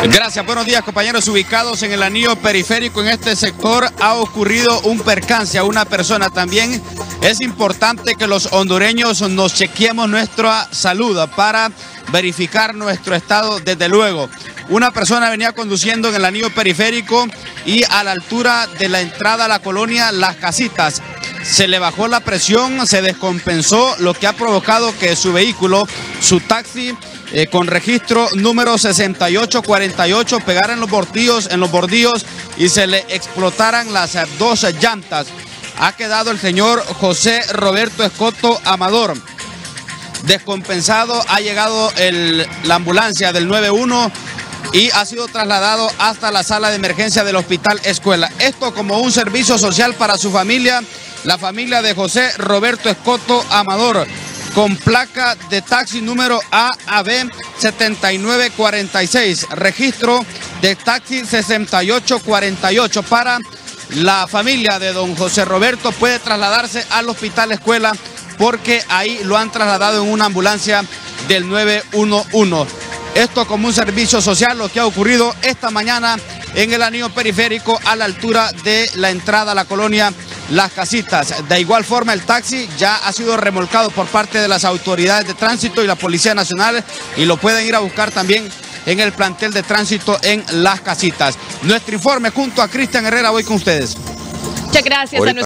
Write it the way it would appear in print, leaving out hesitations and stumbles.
Gracias, buenos días compañeros. Ubicados en el anillo periférico, en este sector ha ocurrido un percance a una persona. También es importante que los hondureños nos chequeemos nuestra salud para verificar nuestro estado. Desde luego, una persona venía conduciendo en el anillo periférico y a la altura de la entrada a la colonia Las Casitas se le bajó la presión, se descompensó, lo que ha provocado que su vehículo, su taxi, con registro número 6848, pegara en los bordillos y se le explotaran las dos llantas. Ha quedado el señor José Roberto Escoto Amador descompensado. Ha llegado la ambulancia del 911 y ha sido trasladado hasta la sala de emergencia del Hospital Escuela. Esto como un servicio social para su familia, la familia de José Roberto Escoto Amador, con placa de taxi número AAB 7946, registro de taxi 6848. Para la familia de don José Roberto, puede trasladarse al Hospital Escuela porque ahí lo han trasladado en una ambulancia del 911. Esto como un servicio social, lo que ha ocurrido esta mañana en el anillo periférico a la altura de la entrada a la colonia Las Casitas. De igual forma, el taxi ya ha sido remolcado por parte de las autoridades de tránsito y la Policía Nacional, y lo pueden ir a buscar también en el plantel de tránsito en Las Casitas. Nuestro informe junto a Cristian Herrera, voy con ustedes. Muchas gracias a